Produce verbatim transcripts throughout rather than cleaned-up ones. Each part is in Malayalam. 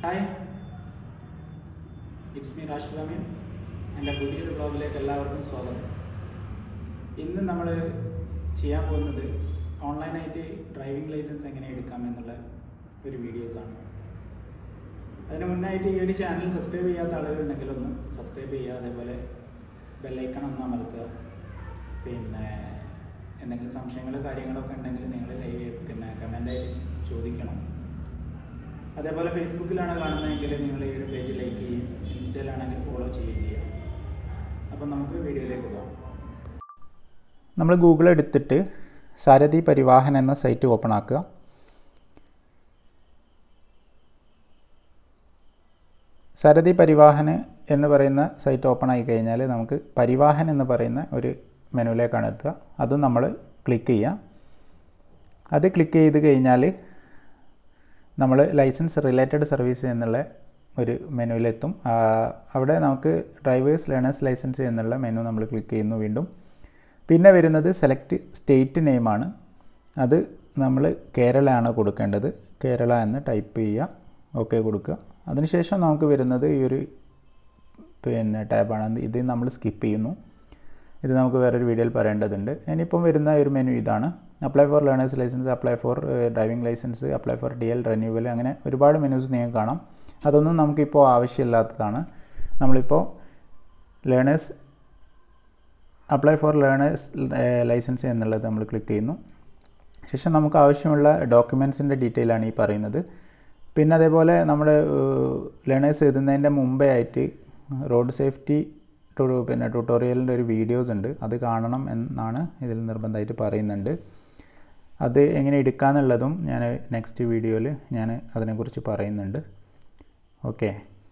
Hi, it's me Rashid Ameen. എൻ്റെ പുതിയൊരു ബ്ലോഗിലേക്ക് എല്ലാവർക്കും സ്വാഗതം. ഇന്ന് നമ്മൾ ചെയ്യാൻ പോകുന്നത് ഓൺലൈനായിട്ട് ഡ്രൈവിംഗ് ലൈസൻസ് എങ്ങനെ എടുക്കാം എന്നുള്ള ഒരു വീഡിയോസാണ്. അതിന് മുന്നായിട്ട് ഈ ഒരു ചാനൽ സബ്സ്ക്രൈബ് ചെയ്യാത്ത ആളുകളുണ്ടെങ്കിൽ ഒന്ന് സബ്സ്ക്രൈബ് ചെയ്യുക, അതേപോലെ ബെല്ലൈക്കൺ ഒന്ന് അമർത്തുക. പിന്നെ എന്തെങ്കിലും സംശയങ്ങൾ കാര്യങ്ങളൊക്കെ ഉണ്ടെങ്കിൽ നിങ്ങൾ പിന്നെ കമൻ്റായിട്ട് ചോദിക്കണം. അതേപോലെ ഫേസ്ബുക്കിലാണ് കാണുന്നതെങ്കിൽ നിങ്ങൾ ഈ ഒരു പേജ് ലൈക്ക് ചെയ്യും, ഇൻസ്റ്റയിലാണെങ്കിൽ ഫോളോ ചെയ്യുകയും ചെയ്യുക. അപ്പം നമുക്ക് വീഡിയോയിലേക്ക് പോകാം. നമ്മൾ ഗൂഗിൾ എടുത്തിട്ട് സാരഥി പരിവാഹൻ എന്ന സൈറ്റ് ഓപ്പൺ ആക്കുക. സാരഥി പരിവാഹൻ എന്ന് പറയുന്ന സൈറ്റ് ഓപ്പൺ ആയി കഴിഞ്ഞാൽ നമുക്ക് പരിവാഹൻ എന്ന് പറയുന്ന ഒരു മെനുവിലേക്കാണ് എത്തുക. അതും നമ്മൾ ക്ലിക്ക് ചെയ്യുക. അത് ക്ലിക്ക് ചെയ്ത് കഴിഞ്ഞാൽ നമ്മൾ ലൈസൻസ് റിലേറ്റഡ് സർവീസ് എന്നുള്ള ഒരു മെനുവിലെത്തും. അവിടെ നമുക്ക് ഡ്രൈവേഴ്സ് ലേണേഴ്സ് ലൈസൻസ് എന്നുള്ള മെനു നമ്മൾ ക്ലിക്ക് ചെയ്യുന്നു വീണ്ടും. പിന്നെ വരുന്നത് സെലക്ട് സ്റ്റേറ്റ് നെയിമാണ്. അത് നമ്മൾ കേരള ആണ് കൊടുക്കേണ്ടത്. കേരള എന്ന് ടൈപ്പ് ചെയ്യുക, ഓക്കെ കൊടുക്കുക. അതിനുശേഷം നമുക്ക് വരുന്നത് ഈ ഒരു പിന്നെ ടാബാണ്. ഇത് നമ്മൾ സ്കിപ്പ് ചെയ്യുന്നു. ഇത് നമുക്ക് വേറൊരു വീഡിയോയിൽ പറയേണ്ടതുണ്ട്. ഇനിയിപ്പം വരുന്ന ഒരു മെനു ഇതാണ്. Apply for learners licence, apply for driving licence, apply for D L renewal, അങ്ങനെ ഒരുപാട് മെനൂസ് നിങ്ങൾക്ക് കാണാം. അതൊന്നും നമുക്കിപ്പോൾ ആവശ്യമില്ലാത്തതാണ്. നമ്മളിപ്പോൾ learners apply for learners licence എന്നുള്ളത് നമ്മൾ ക്ലിക്ക് ചെയ്യുന്നു. ശേഷം നമുക്ക് ആവശ്യമുള്ള ഡോക്യുമെൻറ്റ്സിൻ്റെ ഡീറ്റെയിൽ ആണ് ഈ പറയുന്നത്. പിന്നെ അതേപോലെ നമ്മുടെ ലേണേഴ്സ് എഴുതുന്നതിൻ്റെ മുമ്പേ ആയിട്ട് റോഡ് സേഫ്റ്റി പിന്നെ ട്യൂട്ടോറിയലിൻ്റെ ഒരു വീഡിയോസ് ഉണ്ട്, അത് കാണണം എന്നാണ് ഇതിൽ നിർബന്ധമായിട്ട് പറയുന്നുണ്ട്. അത് എങ്ങനെ എടുക്കാമെന്നുള്ളതും ഞാൻ നെക്സ്റ്റ് വീഡിയോയിൽ ഞാൻ അതിനെക്കുറിച്ച് പറയുന്നുണ്ട്. ഓക്കെ,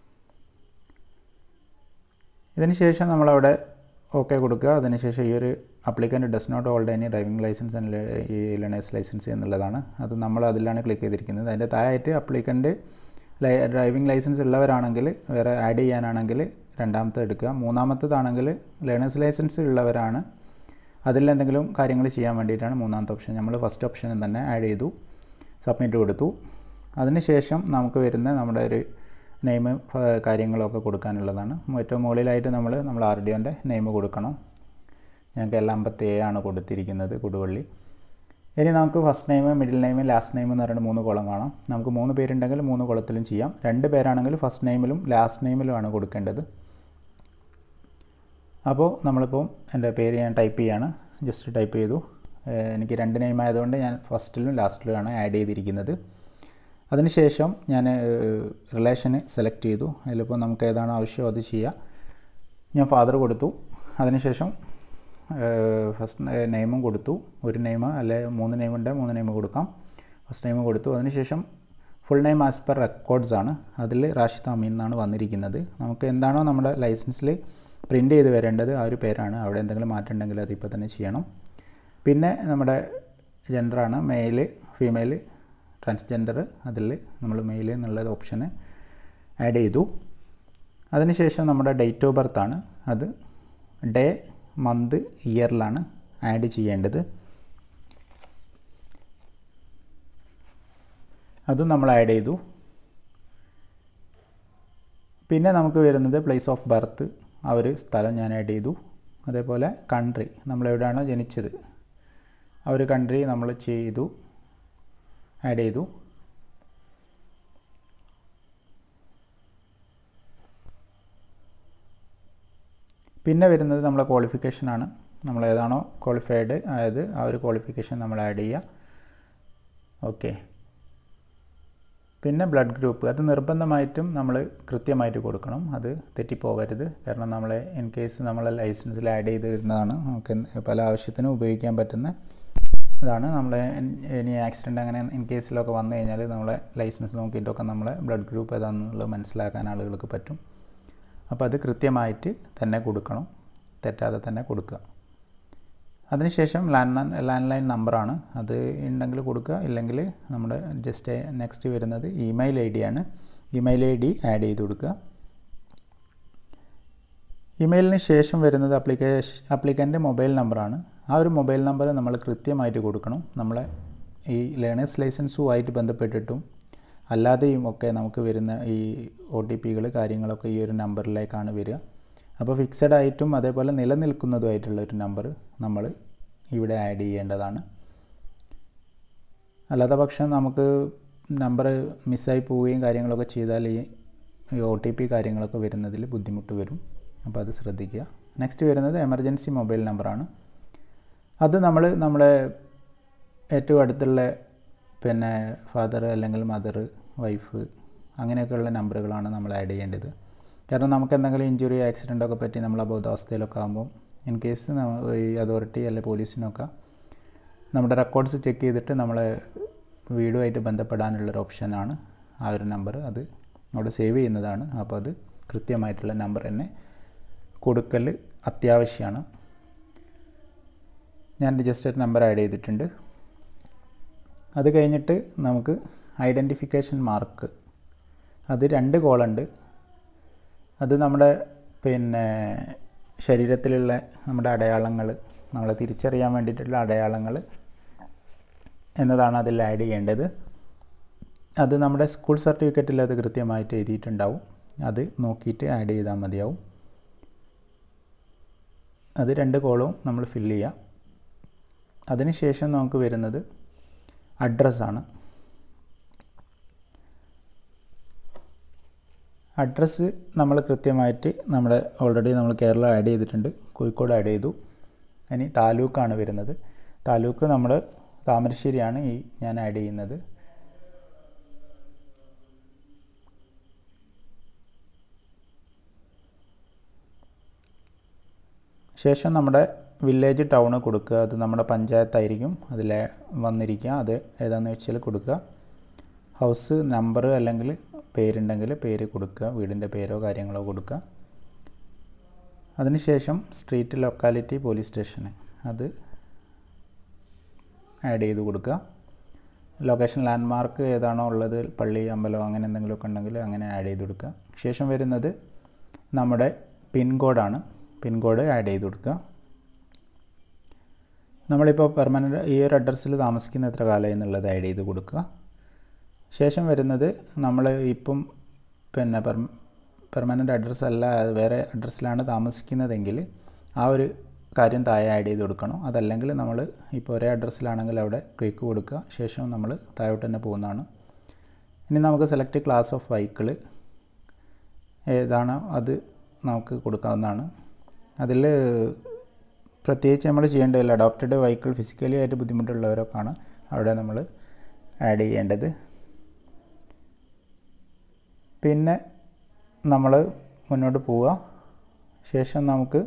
ഇതിന് ശേഷം നമ്മളവിടെ ഓക്കെ കൊടുക്കുക. അതിനുശേഷം ഈ ഒരു applicant does not hold any driving licence and ഈ ലേണേഴ്സ് ലൈസൻസ് എന്നുള്ളതാണ്. അത് നമ്മൾ അതിലാണ് ക്ലിക്ക് ചെയ്തിരിക്കുന്നത്. അതിൻ്റെ താഴെയായിട്ട് അപ്ലിക്കൻ്റ് ലൈ ഡ്രൈവിംഗ് ലൈസൻസ് ഉള്ളവരാണെങ്കിൽ വേറെ ആഡ് ചെയ്യാനാണെങ്കിൽ രണ്ടാമത്തെ എടുക്കുക. മൂന്നാമത്തേതാണെങ്കിൽ ലേണേഴ്സ് ലൈസൻസ് ഉള്ളവരാണ്, അതിലെന്തെങ്കിലും കാര്യങ്ങൾ ചെയ്യാൻ വേണ്ടിയിട്ടാണ് മൂന്നാമത്തെ ഓപ്ഷൻ. നമ്മൾ ഫസ്റ്റ് ഓപ്ഷൻ തന്നെ ആഡ് ചെയ്തു, സബ്മിറ്റ് കൊടുത്തു. അതിനുശേഷം നമുക്ക് വരുന്ന നമ്മുടെ ഒരു നെയിം കാര്യങ്ങളൊക്കെ കൊടുക്കാനുള്ളതാണ്. ഏറ്റവും മുകളിലായിട്ട് നമ്മൾ നമ്മൾ ആർ ഡി ഒൻ്റെ നെയിം കൊടുക്കണം. ഞങ്ങൾക്ക് എല്ലാം അമ്പത്തി ഏഴാണ് കൊടുത്തിരിക്കുന്നത്, കൊടുവള്ളി. ഇനി നമുക്ക് first name, middle name, last name എന്ന് പറയുന്ന മൂന്ന് കോളം കാണാം. നമുക്ക് മൂന്ന് പേരുണ്ടെങ്കിൽ മൂന്ന് കോളത്തിലും ചെയ്യാം. രണ്ട് പേരാണെങ്കിൽ ഫസ്റ്റ് നെയിമിലും ലാസ്റ്റ് നെയിമിലുമാണ് കൊടുക്കേണ്ടത്. അപ്പോൾ നമ്മളിപ്പോൾ എൻ്റെ പേര് ഞാൻ ടൈപ്പ് ചെയ്യാണ്, ജസ്റ്റ് ടൈപ്പ് ചെയ്തു. എനിക്ക് രണ്ട് നെയിം ആയതുകൊണ്ട് ഞാൻ ഫസ്റ്റിലും ലാസ്റ്റിലുമാണ് ആഡ് ചെയ്തിരിക്കുന്നത്. അതിനുശേഷം ഞാൻ റിലേഷന് സെലക്ട് ചെയ്തു. അതിലിപ്പോൾ നമുക്ക് ഏതാണോ ആവശ്യം അത് ചെയ്യാം. ഞാൻ ഫാദർ കൊടുത്തു. അതിനുശേഷം ഫസ്റ്റ് നെയിമും കൊടുത്തു. ഒരു നെയിം അല്ലെ മൂന്ന് നെയിം ഉണ്ട്, മൂന്ന് നെയിം കൊടുക്കാം. ഫസ്റ്റ് നെയിം കൊടുത്തു. അതിനുശേഷം full name as per records ആണ്. അതിൽ റാഷിദ് അമീൻ എന്നാണ് വന്നിരിക്കുന്നത്. നമുക്ക് എന്താണോ നമ്മുടെ ലൈസൻസിൽ പ്രിൻ്റ് ചെയ്ത് വരേണ്ടത് ആ ഒരു പേരാണ്. അവിടെ എന്തെങ്കിലും മാറ്റം ഉണ്ടെങ്കിൽ അതിപ്പോൾ തന്നെ ചെയ്യണം. പിന്നെ നമ്മുടെ ജെൻഡറാണ്, മെയിൽ, ഫീമെയിൽ, ട്രാൻസ്ജെൻഡർ. അതിൽ നമ്മൾ മെയിൽ എന്നുള്ള ഓപ്ഷന് ആഡ് ചെയ്തു. അതിനുശേഷം നമ്മുടെ ഡേറ്റ് ഓഫ് ബർത്ത് ആണ്. അത് ഡേ, മന്ത്, ഇയറിലാണ് ആഡ് ചെയ്യേണ്ടത്. അതും നമ്മൾ ആഡ് ചെയ്തു. പിന്നെ നമുക്ക് വരുന്നത് പ്ലേസ് ഓഫ് ബർത്ത്, ആ ഒരു സ്ഥലം ഞാൻ ആഡ് ചെയ്തു. അതേപോലെ കൺട്രി, നമ്മളെവിടെയാണോ ജനിച്ചത് ആ ഒരു കൺട്രി നമ്മൾ ചെയ്തു, ആഡ് ചെയ്തു. പിന്നെ വരുന്നത് നമ്മളെ ക്വാളിഫിക്കേഷനാണ്. നമ്മൾ ഏതാണോ ക്വാളിഫൈഡ് ആയത് ആ ഒരു ക്വാളിഫിക്കേഷൻ നമ്മൾ ആഡ് ചെയ്യുക. ഓക്കെ, പിന്നെ ബ്ലഡ് ഗ്രൂപ്പ്, അത് നിർബന്ധമായിട്ടും നമ്മൾ കൃത്യമായിട്ട് കൊടുക്കണം. അത് തെറ്റിപ്പോകരുത്. കാരണം നമ്മളെ ഇൻ കേസ് നമ്മളെ ലൈസൻസിൽ ആഡ് ചെയ്ത് വരുന്നതാണ്, നമുക്ക് പല ആവശ്യത്തിനും ഉപയോഗിക്കാൻ പറ്റുന്ന ഇതാണ്. നമ്മൾ ഇനി ആക്സിഡൻറ്റ് അങ്ങനെ ഇൻ കേസിലൊക്കെ വന്നു കഴിഞ്ഞാൽ നമ്മളെ ലൈസൻസ് നോക്കിയിട്ടൊക്കെ നമ്മളെ ബ്ലഡ് ഗ്രൂപ്പ് ഏതാണെന്നുള്ളത് മനസ്സിലാക്കാൻ ആളുകൾക്ക് പറ്റും. അപ്പോൾ അത് കൃത്യമായിട്ട് തന്നെ കൊടുക്കണം, തെറ്റാതെ തന്നെ കൊടുക്കുക. അതിനുശേഷം ലാൻഡ് ലാൻഡ് ലൈൻ നമ്പറാണ്, അത് ഉണ്ടെങ്കിൽ കൊടുക്കുക, ഇല്ലെങ്കിൽ നമ്മുടെ ജസ്റ്റ് നെക്സ്റ്റ് വരുന്നത് ഇമെയിൽ ഐ ഡി ആണ്. ഇമെയിൽ ഐ ഡി ആഡ് ചെയ്ത് കൊടുക്കുക. ഇമെയിലിന് ശേഷം വരുന്നത് അപ്ലിക്കേഷൻ അപ്ലിക്കൻ്റെ മൊബൈൽ നമ്പറാണ്. ആ ഒരു മൊബൈൽ നമ്പർ നമ്മൾ കൃത്യമായിട്ട് കൊടുക്കണം. നമ്മളെ ഈ ലേണേഴ്സ് ലൈസൻസുമായിട്ട് ബന്ധപ്പെട്ടിട്ടും അല്ലാതെയും ഒക്കെ നമുക്ക് വരുന്ന ഈ ഒ ടി പികൾ കാര്യങ്ങളൊക്കെ ഈ ഒരു നമ്പറിലേക്കാണ് വരിക. അപ്പോൾ ഫിക്സഡ് ആയിട്ടും അതേപോലെ നിലനിൽക്കുന്നതുമായിട്ടുള്ള ഒരു നമ്പർ നമ്മൾ ഇവിടെ ആഡ് ചെയ്യേണ്ടതാണ്. അല്ലാത്ത പക്ഷം നമുക്ക് നമ്പർ മിസ്സായി പോവുകയും കാര്യങ്ങളൊക്കെ ചെയ്താൽ ഈ ഒ ടി പി കാര്യങ്ങളൊക്കെ വരുന്നതിൽ ബുദ്ധിമുട്ട് വരും. അപ്പോൾ അത് ശ്രദ്ധിക്കുക. നെക്സ്റ്റ് വരുന്നത് എമർജൻസി മൊബൈൽ നമ്പറാണ്. അത് നമ്മൾ നമ്മുടെ ഏറ്റവും അടുത്തുള്ള പിന്നെ ഫാദർ അല്ലെങ്കിൽ മദർ, വൈഫ് അങ്ങനെയൊക്കെയുള്ള നമ്പറുകളാണ് നമ്മൾ ആഡ് ചെയ്യേണ്ടത്. കാരണം നമുക്ക് എന്തെങ്കിലും ഇഞ്ചുറി ആക്സിഡൻ്റൊക്കെ പറ്റി നമ്മൾ അബോധാവസ്ഥയിലൊക്കെ ആകുമ്പോൾ ഇൻ കേസ് ഈ അതോറിറ്റി അല്ലെങ്കിൽ പോലീസിനൊക്കെ നമ്മുടെ റെക്കോർഡ്സ് ചെക്ക് ചെയ്തിട്ട് നമ്മളെ വീടുമായിട്ട് ബന്ധപ്പെടാനുള്ളൊരു ഓപ്ഷനാണ് ആ ഒരു നമ്പർ. അത് അവിടെ സേവ് ചെയ്യുന്നതാണ്. അപ്പോൾ അത് കൃത്യമായിട്ടുള്ള നമ്പർ തന്നെ കൊടുക്കൽ അത്യാവശ്യമാണ്. ഞാൻ രജിസ്റ്റേർഡ് നമ്പർ ആഡ് ചെയ്തിട്ടുണ്ട്. അത് കഴിഞ്ഞിട്ട് നമുക്ക് ഐഡൻറ്റിഫിക്കേഷൻ മാർക്ക്, അത് രണ്ട് കോളുണ്ട്. അത് നമ്മുടെ പിന്നെ ശരീരത്തിലുള്ള നമ്മുടെ അടയാളങ്ങൾ, നമ്മളെ തിരിച്ചറിയാൻ വേണ്ടിയിട്ടുള്ള അടയാളങ്ങൾ എന്നതാണ് അതിൽ ആഡ് ചെയ്യേണ്ടത്. അത് നമ്മുടെ സ്കൂൾ സർട്ടിഫിക്കറ്റിൽ അത് കൃത്യമായിട്ട് എഴുതിയിട്ടുണ്ടാവും. അത് നോക്കിയിട്ട് ആഡ് ചെയ്താൽ മതിയാവും. അത് രണ്ട് കോളും നമ്മൾ ഫില്ല് ചെയ്യുക. അതിനുശേഷം നമുക്ക് വരുന്നത് അഡ്രസ്സാണ്. അഡ്രസ്സ് നമ്മൾ കൃത്യമായിട്ട് നമ്മുടെ ഓൾറെഡി നമ്മൾ കേരള ആഡ് ചെയ്തിട്ടുണ്ട്, കോഴിക്കോട് ആഡ് ചെയ്തു. ഇനി താലൂക്കാണ് വരുന്നത്. താലൂക്ക് നമ്മൾ താമരശ്ശേരിയാണ് ഈ ഞാൻ ആഡ് ചെയ്യുന്നത്. ശേഷം നമ്മുടെ വില്ലേജ് ടൗണ് കൊടുക്കുക. അത് നമ്മുടെ പഞ്ചായത്തായിരിക്കും അതിൽ വന്നിരിക്കുക. അത് ഏതാണെന്ന് വെച്ചാൽ കൊടുക്കുക. ഹൗസ് നമ്പർ അല്ലെങ്കിൽ പേരുണ്ടെങ്കിൽ പേര് കൊടുക്കുക, വീടിൻ്റെ പേരോ കാര്യങ്ങളോ കൊടുക്കുക. അതിനുശേഷം സ്ട്രീറ്റ്, ലൊക്കാലിറ്റി, പോലീസ് സ്റ്റേഷന് അത് ആഡ് ചെയ്ത് കൊടുക്കുക. ലൊക്കേഷൻ ലാൻഡ്മാർക്ക് ഏതാണോ ഉള്ളത്, പള്ളി, അമ്പലം അങ്ങനെ എന്തെങ്കിലുമൊക്കെ ഉണ്ടെങ്കിൽ അങ്ങനെ ആഡ് ചെയ്ത് കൊടുക്കുക. ശേഷം വരുന്നത് നമ്മുടെ പിൻകോഡാണ്. പിൻകോഡ് ആഡ് ചെയ്ത് കൊടുക്കുക. നമ്മളിപ്പോൾ പെർമനൻ്റ് ഈ ഒരു അഡ്രസ്സിൽ താമസിക്കുന്ന എത്ര കാലം എന്നുള്ളത് ആഡ് ചെയ്ത് കൊടുക്കുക. ശേഷം വരുന്നത് നമ്മൾ ഇപ്പം പിന്നെ പെർ പെർമനൻ്റ് അഡ്രസ്സ് അല്ല, വേറെ അഡ്രസ്സിലാണ് താമസിക്കുന്നതെങ്കിൽ ആ ഒരു കാര്യം താഴെ ആഡ് ചെയ്ത് കൊടുക്കണം. അതല്ലെങ്കിൽ നമ്മൾ ഇപ്പോൾ ഒരേ അഡ്രസ്സിലാണെങ്കിൽ അവിടെ ക്ലിക്ക് കൊടുക്കുക. ശേഷം നമ്മൾ താഴോട്ട് തന്നെ പോകുന്നതാണ്. ഇനി നമുക്ക് സെലക്ട് ക്ലാസ് ഓഫ് വെഹിക്കിൾ ഏതാണോ അത് നമുക്ക് കൊടുക്കാവുന്നതാണ്. അതിൽ പ്രത്യേകിച്ച് നമ്മൾ ചെയ്യേണ്ടതില്ല. അഡോപ്റ്റഡ് വെഹിക്കിൾ ഫിസിക്കലി ആയിട്ട് ബുദ്ധിമുട്ടുള്ളവരൊക്കെയാണ് അവിടെ നമ്മൾ ആഡ് ചെയ്യേണ്ടത്. പിന്നെ നമ്മൾ മുന്നോട്ട് പോവുക. ശേഷം നമുക്ക്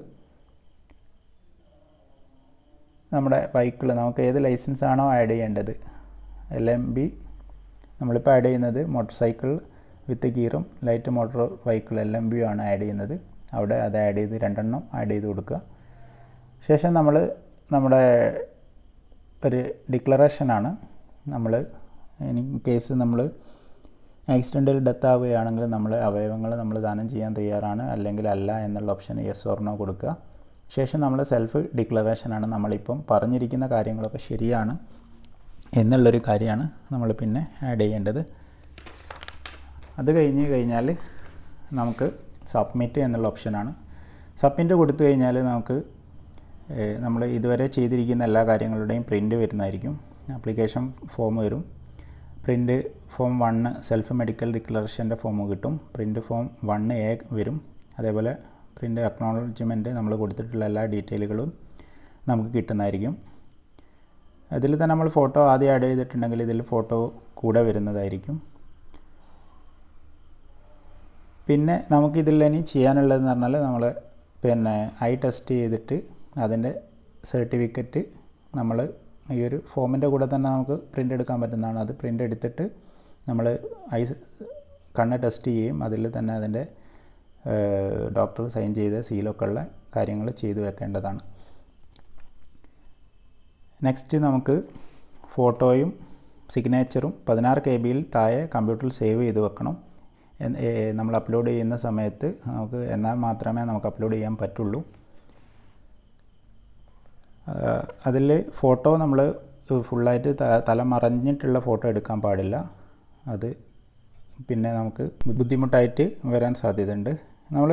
നമ്മുടെ വെഹിക്കിൾ നമുക്ക് ഏത് ലൈസൻസ് ആണോ ആഡ് ചെയ്യേണ്ടത്, എൽ എം ബി നമ്മളിപ്പോൾ ആഡ് ചെയ്യുന്നത് മോട്ടോർ സൈക്കിൾ വിത്ത് ഗിയറും light motor vehicle L M B ആണ് ആഡ് ചെയ്യുന്നത്. അവിടെ അത് ആഡ് ചെയ്ത് രണ്ടെണ്ണം ആഡ് ചെയ്ത് കൊടുക്കുക. ശേഷം നമ്മൾ നമ്മുടെ ഒരു ഡിക്ലറേഷനാണ്. നമ്മൾ ഇൻ കേസ് നമ്മൾ ആക്സിഡൻ്റിൽ ഡെത്ത് ആവുകയാണെങ്കിൽ നമ്മൾ അവയവങ്ങൾ നമ്മൾ ദാനം ചെയ്യാൻ തയ്യാറാണ് അല്ലെങ്കിൽ അല്ല എന്നുള്ള ഓപ്ഷൻ യെസ് ഓർ നോ കൊടുക്കുക. ശേഷം നമ്മൾ സെൽഫ് ഡിക്ലറേഷനാണ്. നമ്മളിപ്പം പറഞ്ഞിരിക്കുന്ന കാര്യങ്ങളൊക്കെ ശരിയാണ് എന്നുള്ളൊരു കാര്യമാണ് നമ്മൾ പിന്നെ ആഡ് ചെയ്യേണ്ടത്. അത് കഴിഞ്ഞ് കഴിഞ്ഞാൽ നമുക്ക് സബ്മിറ്റ് എന്നുള്ള ഓപ്ഷനാണ്. സബ്മിറ്റ് കൊടുത്തു കഴിഞ്ഞാൽ നമുക്ക് നമ്മൾ ഇതുവരെ ചെയ്തിരിക്കുന്ന എല്ലാ കാര്യങ്ങളുടെയും പ്രിൻ്റ് വരുന്നതായിരിക്കും. ആപ്ലിക്കേഷൻ ഫോം വരും. Print form one self medical ഡിക്ലറേഷൻ്റെ ഫോം കിട്ടും. പ്രിൻ്റ് ഫോം വണ്ണ് എ വരും. അതേപോലെ പ്രിൻ്റ് അക്നോളജ്മെൻറ്റ് നമ്മൾ കൊടുത്തിട്ടുള്ള എല്ലാ ഡീറ്റെയിലുകളും നമുക്ക് കിട്ടുന്നതായിരിക്കും. അതിൽ തന്നെ നമ്മൾ ഫോട്ടോ ആദ്യം ആഡ് ചെയ്തിട്ടുണ്ടെങ്കിൽ ഇതിൽ ഫോട്ടോ കൂടെ വരുന്നതായിരിക്കും. പിന്നെ നമുക്കിതിൽ ഇനി ചെയ്യാനുള്ളതെന്ന് പറഞ്ഞാൽ നമ്മൾ പിന്നെ ഐ ടെസ്റ്റ് ചെയ്തിട്ട് അതിൻ്റെ സർട്ടിഫിക്കറ്റ് നമ്മൾ ഈ ഒരു ഫോമിൻ്റെ കൂടെ തന്നെ നമുക്ക് പ്രിൻ്റ് എടുക്കാൻ പറ്റുന്നതാണ്. അത് പ്രിൻ്റ് എടുത്തിട്ട് നമ്മൾ ഐ കണ്ണ് ടെസ്റ്റ് ചെയ്യും. അതിൽ തന്നെ അതിൻ്റെ ഡോക്ടർ സൈൻ ചെയ്ത സീലൊക്കെ ഉള്ള കാര്യങ്ങൾ ചെയ്തു വെക്കേണ്ടതാണ്. നെക്സ്റ്റ് നമുക്ക് ഫോട്ടോയും സിഗ്നേച്ചറും പതിനാറ് കെ ബിയിൽ താഴെ കമ്പ്യൂട്ടറിൽ സേവ് ചെയ്ത് വെക്കണം. നമ്മൾ അപ്ലോഡ് ചെയ്യുന്ന സമയത്ത് നമുക്ക് എന്നാൽ മാത്രമേ നമുക്ക് അപ്ലോഡ് ചെയ്യാൻ പറ്റുള്ളൂ. അതിൽ ഫോട്ടോ നമ്മൾ ഫുള്ളായിട്ട് തല മറഞ്ഞിട്ടുള്ള ഫോട്ടോ എടുക്കാൻ പാടില്ല. അത് പിന്നെ നമുക്ക് ബുദ്ധിമുട്ടായിട്ട് വരാൻ സാധ്യതയുണ്ട്. നമ്മൾ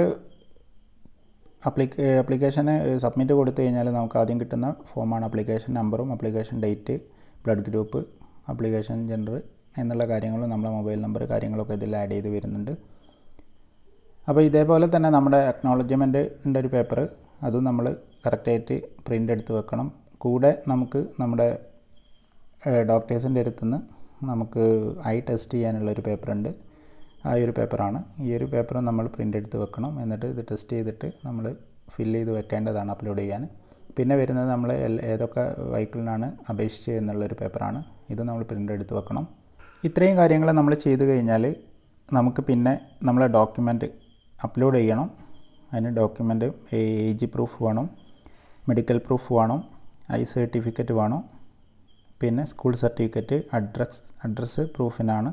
അപ്ലിക്കേ ആപ്ലിക്കേഷന് സബ്മിറ്റ് കൊടുത്തു കഴിഞ്ഞാൽ നമുക്ക് ആദ്യം കിട്ടുന്ന ഫോമാണ് ആപ്ലിക്കേഷൻ നമ്പറും application date, blood group, application gender എന്നുള്ള കാര്യങ്ങളും നമ്മുടെ മൊബൈൽ നമ്പർ കാര്യങ്ങളൊക്കെ ഇതിൽ ആഡ് ചെയ്ത് വരുന്നുണ്ട്. അപ്പോൾ ഇതേപോലെ തന്നെ നമ്മുടെ അക്നോളജ്മെൻറ്റിൻ്റെ ഒരു പേപ്പർ അതും നമ്മൾ കറക്റ്റായിട്ട് പ്രിൻ്റ് എടുത്ത് വെക്കണം. കൂടെ നമുക്ക് നമ്മുടെ ഡോക്ടേഴ്സിൻ്റെ അടുത്തുനിന്ന് നമുക്ക് ഐ ടെസ്റ്റ് ചെയ്യാനുള്ളൊരു പേപ്പറുണ്ട്. ആ ഒരു പേപ്പറാണ്. ഈ ഒരു പേപ്പർ നമ്മൾ പ്രിൻ്റ് എടുത്ത് വെക്കണം. എന്നിട്ട് ഇത് ടെസ്റ്റ് ചെയ്തിട്ട് നമ്മൾ ഫില്ല് ചെയ്ത് വെക്കേണ്ടതാണ് അപ്ലോഡ് ചെയ്യാൻ. പിന്നെ വരുന്നത് നമ്മൾ ഏതൊക്കെ വെഹിക്കിളിനാണ് അപേക്ഷിച്ചത് എന്നുള്ളൊരു പേപ്പറാണ്. ഇത് നമ്മൾ പ്രിൻ്റ് എടുത്ത് വെക്കണം. ഇത്രയും കാര്യങ്ങൾ നമ്മൾ ചെയ്ത് കഴിഞ്ഞാൽ നമുക്ക് പിന്നെ നമ്മളെ ഡോക്യുമെൻറ്റ് അപ്ലോഡ് ചെയ്യണം. അതിന് ഡോക്യുമെൻറ്റ് ഏജ് പ്രൂഫ് വേണം, മെഡിക്കൽ പ്രൂഫ് വേണം, ഐ സർട്ടിഫിക്കറ്റ് വേണം, പിന്നെ സ്കൂൾ സർട്ടിഫിക്കറ്റ്, അഡ്രസ് അഡ്രസ്സ് പ്രൂഫിനാണ്.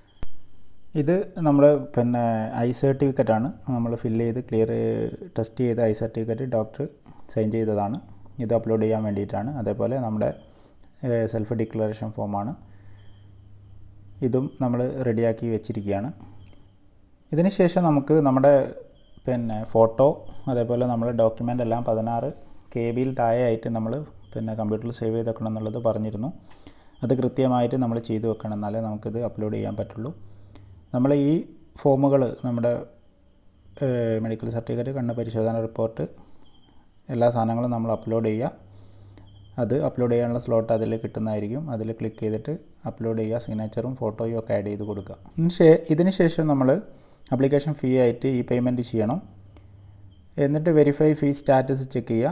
ഇത് നമ്മൾ പിന്നെ ഐ സർട്ടിഫിക്കറ്റാണ് നമ്മൾ ഫില്ല് ചെയ്ത് ക്ലിയർ ടെസ്റ്റ് ചെയ്ത ഐ സർട്ടിഫിക്കറ്റ് ഡോക്ടർ സൈൻ ചെയ്തതാണ്. ഇത് അപ്ലോഡ് ചെയ്യാൻ വേണ്ടിയിട്ടാണ്. അതേപോലെ നമ്മുടെ സെൽഫ് ഡിക്ലറേഷൻ ഫോമാണ്. ഇതും നമ്മൾ റെഡിയാക്കി വെച്ചിരിക്കുകയാണ്. ഇതിന് ശേഷം നമുക്ക് നമ്മുടെ പിന്നെ ഫോട്ടോ അതേപോലെ നമ്മൾ ഡോക്യുമെൻ്റ് എല്ലാം പതിനാറ് കെ ബിയിൽ താഴെയായിട്ട് നമ്മൾ പിന്നെ കമ്പ്യൂട്ടറിൽ സേവ് ചെയ്ത് വെക്കണം എന്നുള്ളത് പറഞ്ഞിരുന്നു. അത് കൃത്യമായിട്ട് നമ്മൾ ചെയ്ത് വെക്കണം, എന്നാലേ നമുക്കിത് അപ്ലോഡ് ചെയ്യാൻ പറ്റുള്ളൂ. നമ്മൾ ഈ ഫോമുകൾ നമ്മുടെ മെഡിക്കൽ സർട്ടിഫിക്കറ്റ്, കണ്ണ് പരിശോധന റിപ്പോർട്ട്, എല്ലാ സാധനങ്ങളും നമ്മൾ അപ്ലോഡ് ചെയ്യുക. അത് അപ്ലോഡ് ചെയ്യാനുള്ള സ്ലോട്ട് അതിൽ കിട്ടുന്നതായിരിക്കും. അതിൽ ക്ലിക്ക് ചെയ്തിട്ട് അപ്ലോഡ് ചെയ്യുക. സിഗ്നേച്ചറും ഫോട്ടോയും ഒക്കെ ആഡ് ചെയ്ത് കൊടുക്കുക. ഇതിന് ശേഷം നമ്മൾ ആപ്ലിക്കേഷൻ ഫീ ആയിട്ട് ഈ പേയ്മെൻറ്റ് ചെയ്യണം. എന്നിട്ട് വെരിഫൈ ഫീ സ്റ്റാറ്റസ് ചെക്ക് ചെയ്യുക.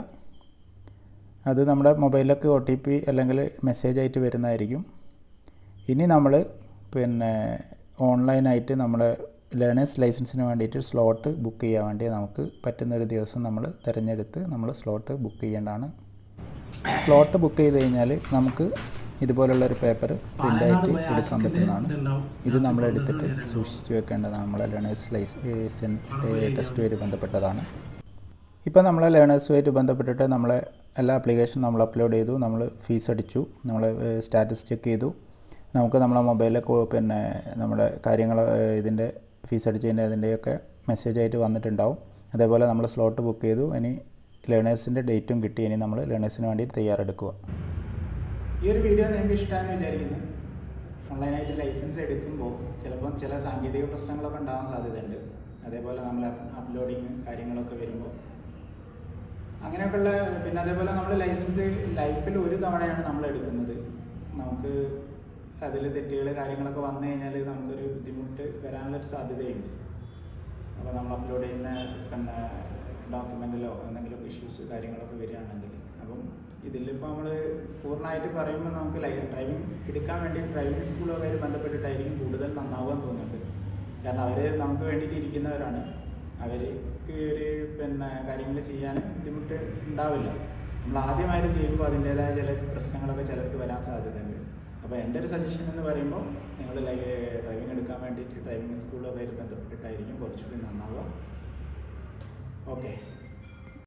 അത് നമ്മുടെ മൊബൈലിലേക്ക് ഒ ടി പി അല്ലെങ്കിൽ മെസ്സേജ് ആയിട്ട് വരുന്നതായിരിക്കും. ഇനി നമ്മൾ പിന്നെ ഓൺലൈനായിട്ട് നമ്മുടെ ലേണേഴ്സ് ലൈസൻസിന് വേണ്ടിയിട്ട് സ്ലോട്ട് ബുക്ക് ചെയ്യാൻ വേണ്ടി നമുക്ക് പറ്റുന്നൊരു ദിവസം നമ്മൾ തിരഞ്ഞെടുത്ത് നമ്മൾ സ്ലോട്ട് ബുക്ക് ചെയ്യേണ്ടതാണ്. സ്ലോട്ട് ബുക്ക് ചെയ്ത് കഴിഞ്ഞാൽ നമുക്ക് ഇതുപോലുള്ളൊരു പേപ്പർ പ്രിൻ്റായിട്ട് എടുക്കാൻ പറ്റുന്നതാണ്. ഇത് നമ്മൾ എടുത്തിട്ട് സൂക്ഷിച്ച് വെക്കേണ്ടതാണ്. നമ്മളെ ലേണേഴ്സ് ലൈസൻസ് ടെസ്റ്റുമായിട്ട് ബന്ധപ്പെട്ടതാണ്. ഇപ്പോൾ നമ്മളെ ലേണേഴ്സുമായിട്ട് ബന്ധപ്പെട്ടിട്ട് നമ്മളെ എല്ലാ ആപ്ലിക്കേഷനും നമ്മൾ അപ്ലോഡ് ചെയ്തു, നമ്മൾ ഫീസ് അടിച്ചു, നമ്മൾ സ്റ്റാറ്റസ് ചെക്ക് ചെയ്തു. നമുക്ക് നമ്മളെ മൊബൈലിൽ പിന്നെ നമ്മുടെ കാര്യങ്ങൾ ഇതിൻ്റെ ഫീസ് അടിച്ചതിൻ്റെ അതിൻ്റെയൊക്കെ മെസ്സേജായിട്ട് വന്നിട്ടുണ്ടാവും. അതേപോലെ നമ്മൾ സ്ലോട്ട് ബുക്ക് ചെയ്തു. ഇനി ലേണേഴ്സിൻ്റെ ഡേറ്റും കിട്ടി. ഇനി നമ്മൾ ലേണേഴ്സിന് വേണ്ടി തയ്യാറെടുക്കുക. ഈ ഒരു വീഡിയോ നിങ്ങൾക്ക് ഇഷ്ടമാണെന്ന് വിചാരിക്കുന്നു. ഓൺലൈനായിട്ട് ലൈസൻസ് എടുക്കുമ്പോൾ ചിലപ്പം ചില സാങ്കേതിക പ്രശ്നങ്ങളൊക്കെ ഉണ്ടാകാൻ സാധ്യതയുണ്ട്. അതേപോലെ നമ്മൾ അപ്ലോഡിങ് കാര്യങ്ങളൊക്കെ വരുമ്പോൾ അങ്ങനെയൊക്കെയുള്ള പിന്നെ അതേപോലെ നമ്മൾ ലൈസൻസ് ലൈഫിൽ ഒരു തവണയാണ് നമ്മൾ എടുക്കുന്നത്. നമുക്ക് അതിൽ തെറ്റുകൾ കാര്യങ്ങളൊക്കെ വന്നു കഴിഞ്ഞാൽ നമുക്കൊരു ബുദ്ധിമുട്ട് വരാനുള്ളൊരു സാധ്യതയുണ്ട്. അപ്പോൾ നമ്മൾ അപ്ലോഡ് ചെയ്യുന്ന പിന്നെ ഡോക്യുമെൻറ്റിലോ എന്തെങ്കിലുമൊക്കെ ഇഷ്യൂസ് കാര്യങ്ങളൊക്കെ വരികയാണെങ്കിൽ അപ്പം ഇതിലിപ്പോൾ നമ്മൾ പൂർണ്ണമായിട്ട് പറയുമ്പോൾ നമുക്ക് ലൈ ഡ്രൈവിംഗ് എടുക്കാൻ വേണ്ടി ഡ്രൈവിംഗ് സ്കൂളൊക്കെ ആയിട്ട് ബന്ധപ്പെട്ടിട്ടായിരിക്കും കൂടുതൽ നന്നാവുക തോന്നുന്നുണ്ട്. കാരണം അവർ നമുക്ക് വേണ്ടിയിട്ട് ഇരിക്കുന്നവരാണ്. അവർക്ക് ഒരു പിന്നെ കാര്യങ്ങൾ ചെയ്യാൻ ബുദ്ധിമുട്ട് ഉണ്ടാവില്ല. നമ്മൾ ആദ്യമായിട്ട് ചെയ്യുമ്പോൾ അതിൻ്റേതായ ചില പ്രശ്നങ്ങളൊക്കെ ചിലർക്ക് വരാൻ സാധ്യതയുണ്ട്. അപ്പോൾ എൻ്റെ ഒരു സജഷൻ എന്ന് പറയുമ്പോൾ നിങ്ങൾ ലൈ ഡ്രൈവിംഗ് എടുക്കാൻ വേണ്ടിയിട്ട് ഡ്രൈവിംഗ് സ്കൂളൊക്കെ ആയിട്ട് ബന്ധപ്പെട്ടിട്ടായിരിക്കും കുറച്ചുകൂടി നന്നാവുക. ഓക്കെ.